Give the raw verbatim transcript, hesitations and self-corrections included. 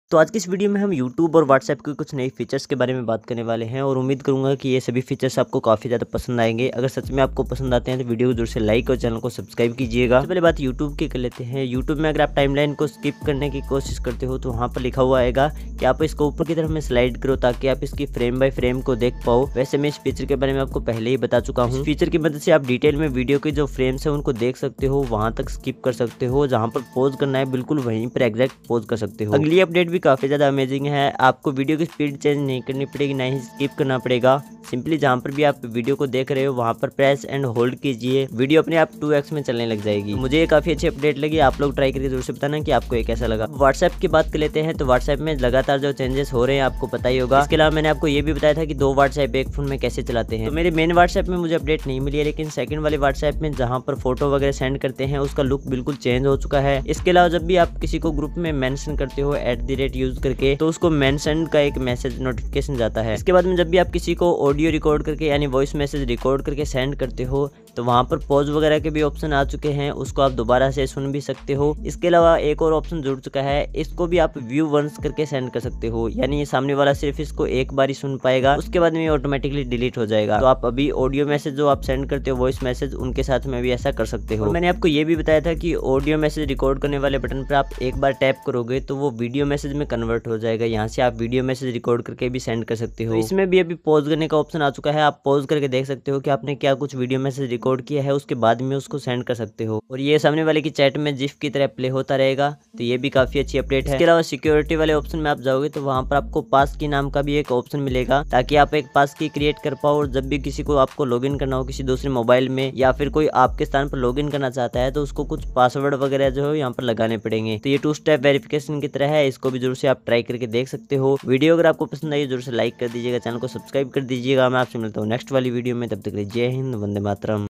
तो आज की इस वीडियो में हम यूट्यूब और व्हाट्सएप के कुछ नए फीचर्स के बारे में बात करने वाले हैं और उम्मीद करूंगा कि ये सभी फीचर्स आपको काफ़ी ज़्यादा पसंद आएंगे। अगर सच में आपको पसंद आते हैं तो वीडियो को जरूर से लाइक और चैनल को सब्सक्राइब कीजिएगा। सबसे पहले बात यूट्यूब की कर लेते हैं। यूट्यूब में अगर आप टाइमलाइन को स्किप करने की कोशिश करते हो तो वहाँ पर लिखा हुआ आएगा कि आप इसको ऊपर की तरफ में स्लाइड करो ताकि आप इसकी फ्रेम बाय फ्रेम को देख पाओ। वैसे मैं इस फीचर के बारे में आपको पहले ही बता चुका हूँ। फीचर की मदद से आप डिटेल में वीडियो के जो फ्रेम्स है उनको देख सकते हो, वहां तक स्किप कर सकते हो, जहाँ पर पॉज करना है बिल्कुल वहीं पर एग्जैक्ट पॉज कर सकते हो। अगली अपडेट भी काफी ज्यादा अमेजिंग है। आपको वीडियो की स्पीड चेंज नहीं करनी पड़ेगी, ना ही स्किप करना पड़ेगा। सिंपली जहां पर भी आप वीडियो को देख रहे हो वहां पर प्रेस एंड होल्ड कीजिए, वीडियो अपने आप टू एक्स में चलने लग जाएगी। मुझे ये काफी अच्छी अपडेट लगी। आप लोग ट्राई करके जरूर से बताना कि आपको ये कैसा लगा। व्हाट्सएप की बात कर लेते हैं। तो व्हाट्सएप में लगातार जो चेंजेस हो रहे हैं आपको पता ही होगा। इसके अलावा मैंने आपको ये भी बताया था कि दो व्हाट्सएप एक फोन में कैसे चलाते हैं। तो मेरे मेन व्हाट्सएप में मुझे अपडेट नहीं मिली है, लेकिन सेकंड वाले व्हाट्सएप में जहां पर फोटो वगैरह सेंड करते हैं उसका लुक बिल्कुल चेंज हो चुका है। इसके अलावा जब भी आप किसी को ग्रुप में मेंशन करते हो एट द रेट यूज करके तो उसको मेंशन का एक मैसेज नोटिफिकेशन जाता है। इसके बाद में जब भी आप किसी को ऑडियो रिकॉर्ड करके यानी वॉइस मैसेज रिकॉर्ड करके सेंड करते हो तो वहां पर पॉज वगैरह के भी ऑप्शन आ चुके हैं, उसको आप दोबारा से सुन भी सकते हो। इसके अलावा एक और ऑप्शन जुड़ चुका है, इसको भी आप व्यू वंस करके सेंड कर सकते हो, यानी ये सामने वाला सिर्फ इसको एक बार ही सुन पाएगा, उसके बाद में ऑटोमेटिकली डिलीट हो जाएगा। तो आप अभी ऑडियो मैसेज जो आप सेंड करते हो वॉइस मैसेज उनके साथ में भी ऐसा कर सकते हो। और मैंने आपको ये भी बताया था कि ऑडियो मैसेज रिकॉर्ड करने वाले बटन पर आप एक बार टैप करोगे तो वो वीडियो मैसेज में कन्वर्ट हो जाएगा। यहाँ से आप वीडियो मैसेज रिकॉर्ड करके भी सेंड कर सकते हो। तो इसमें भी अभी पॉज करने का ऑप्शन आ चुका है, आप पॉज करके देख सकते हो कि आपने क्या कुछ वीडियो मैसेज रिकॉर्ड किया है, उसके बाद में उसको सेंड कर सकते हो और ये सामने वाले की चैट में जिफ की तरह प्ले होता रहेगा। तो ये भी काफी अच्छी अपडेट है। इसके अलावा सिक्योरिटी वाले ऑप्शन में आप जाओगे तो वहां पर आपको पास की नाम का भी एक ऑप्शन मिलेगा ताकि आप एक पास की क्रिएट कर पाओ और जब भी किसी को आपको लॉगिन करना हो किसी दूसरे मोबाइल में या फिर कोई आपके स्थान पर लॉगिन करना चाहता है तो उसको कुछ पासवर्ड वगैरह जो है यहाँ पर लगाने पड़ेंगे। तो ये टू स्टेप वेरिफिकेशन की तरह है, इसको भी जरूर से आप ट्राई करके देख सकते हो। वीडियो अगर आपको पसंद आई जरूर से लाइक कर दीजिएगा, चैनल को सब्सक्राइब कर दीजिएगा। मैं आपसे मिलता हूँ नेक्स्ट वाली वीडियो में, तब तक के लिए जय हिंद, वंदे मातरम।